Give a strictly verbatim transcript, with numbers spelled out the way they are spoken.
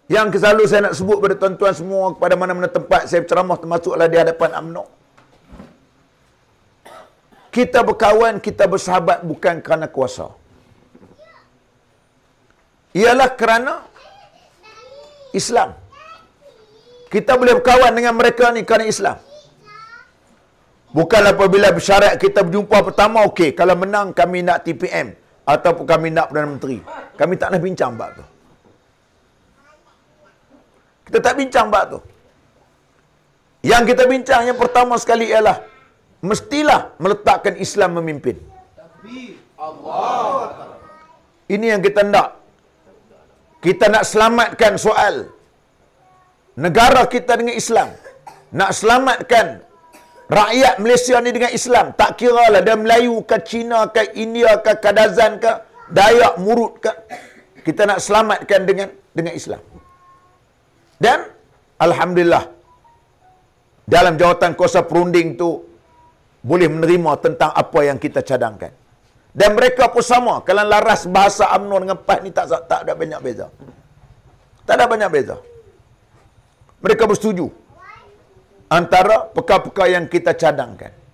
Yang selalu saya nak sebut pada tuan-tuan semua, kepada mana-mana tempat saya berceramah, termasuklah di hadapan U M N O. Kita berkawan, kita bersahabat bukan kerana kuasa. Ialah kerana Islam. Kita boleh berkawan dengan mereka ni kerana Islam. Bukan apabila bersyarat kita berjumpa pertama, okey, kalau menang kami nak T P M ataupun kami nak Perdana Menteri. Kami tak nak bincang bab tu. Kita tak bincang bab tu. Yang kita bincang yang pertama sekali ialah mestilah meletakkan Islam memimpin. Ini yang kita nak. Kita nak selamatkan soal negara kita dengan Islam. Nak selamatkan rakyat Malaysia ni dengan Islam. Tak kira lah dia Melayu ke, Cina ke, India ke, Kadazan ke, Dayak, Murut ke. Kita nak selamatkan dengan dengan Islam. Dan alhamdulillah dalam jawatan kuasa perunding tu boleh menerima tentang apa yang kita cadangkan. Dan mereka pun sama. Kalau laras bahasa U M N O dengan P A S ni tak, tak ada banyak beza. Tak ada banyak beza. Mereka bersetuju antara perkara-perkara yang kita cadangkan.